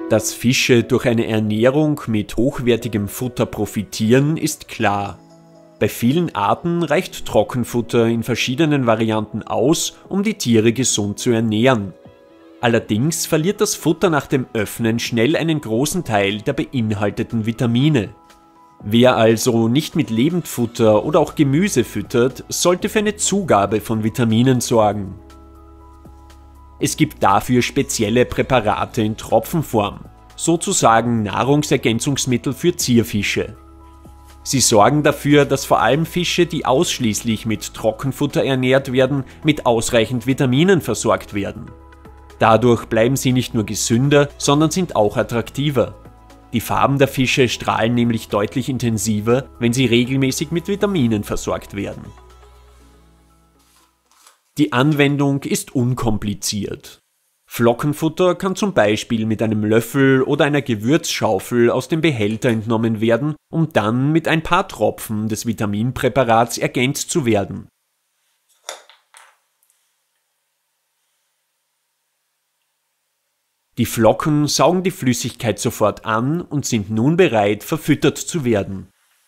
Dass Fische durch eine Ernährung mit hochwertigem Futter profitieren, ist klar. Bei vielen Arten reicht Trockenfutter in verschiedenen Varianten aus, um die Tiere gesund zu ernähren. Allerdings verliert das Futter nach dem Öffnen schnell einen großen Teil der beinhalteten Vitamine. Wer also nicht mit Lebendfutter oder auch Gemüse füttert, sollte für eine Zugabe von Vitaminen sorgen. Es gibt dafür spezielle Präparate in Tropfenform, sozusagen Nahrungsergänzungsmittel für Zierfische. Sie sorgen dafür, dass vor allem Fische, die ausschließlich mit Trockenfutter ernährt werden, mit ausreichend Vitaminen versorgt werden. Dadurch bleiben sie nicht nur gesünder, sondern sind auch attraktiver. Die Farben der Fische strahlen nämlich deutlich intensiver, wenn sie regelmäßig mit Vitaminen versorgt werden. Die Anwendung ist unkompliziert. Flockenfutter kann zum Beispiel mit einem Löffel oder einer Gewürzschaufel aus dem Behälter entnommen werden, um dann mit ein paar Tropfen des Vitaminpräparats ergänzt zu werden. Die Flocken saugen die Flüssigkeit sofort an und sind nun bereit, verfüttert zu werden.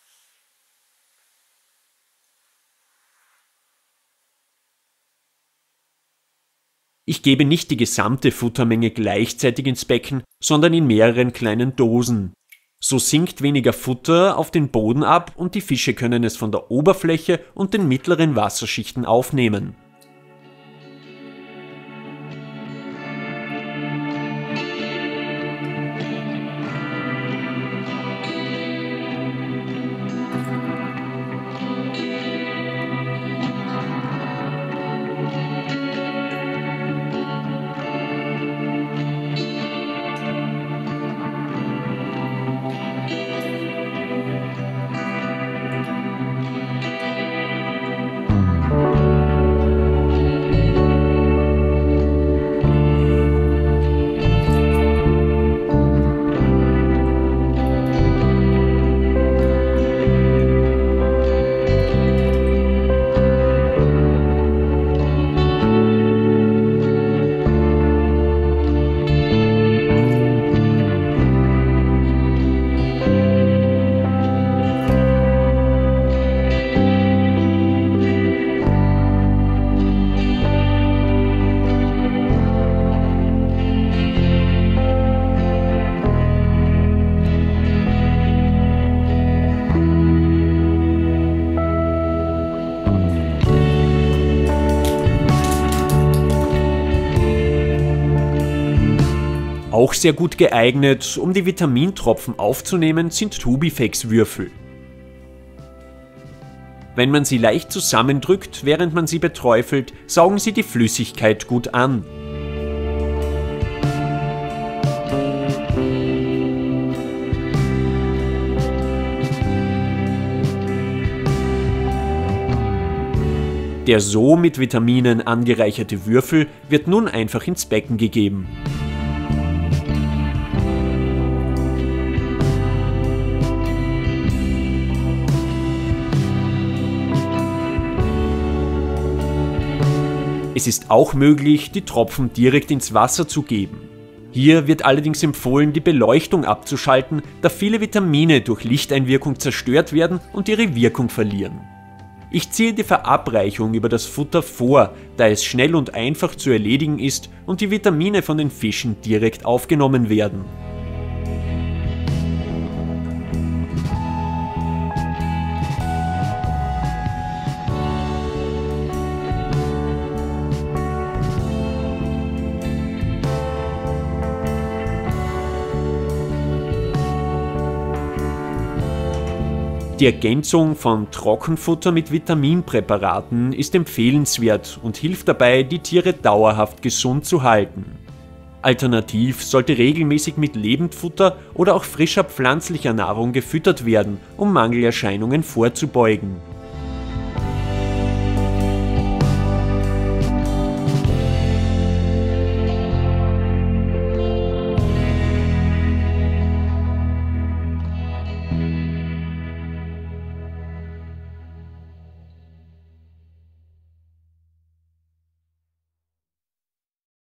Ich gebe nicht die gesamte Futtermenge gleichzeitig ins Becken, sondern in mehreren kleinen Dosen. So sinkt weniger Futter auf den Boden ab und die Fische können es von der Oberfläche und den mittleren Wasserschichten aufnehmen. Auch sehr gut geeignet, um die Vitamintropfen aufzunehmen, sind Tubifex-Würfel. Wenn man sie leicht zusammendrückt, während man sie beträufelt, saugen sie die Flüssigkeit gut an. Der so mit Vitaminen angereicherte Würfel wird nun einfach ins Becken gegeben. Es ist auch möglich, die Tropfen direkt ins Wasser zu geben. Hier wird allerdings empfohlen, die Beleuchtung abzuschalten, da viele Vitamine durch Lichteinwirkung zerstört werden und ihre Wirkung verlieren. Ich ziehe die Verabreichung über das Futter vor, da es schnell und einfach zu erledigen ist und die Vitamine von den Fischen direkt aufgenommen werden. Die Ergänzung von Trockenfutter mit Vitaminpräparaten ist empfehlenswert und hilft dabei, die Tiere dauerhaft gesund zu halten. Alternativ sollte regelmäßig mit Lebendfutter oder auch frischer pflanzlicher Nahrung gefüttert werden, um Mangelerscheinungen vorzubeugen.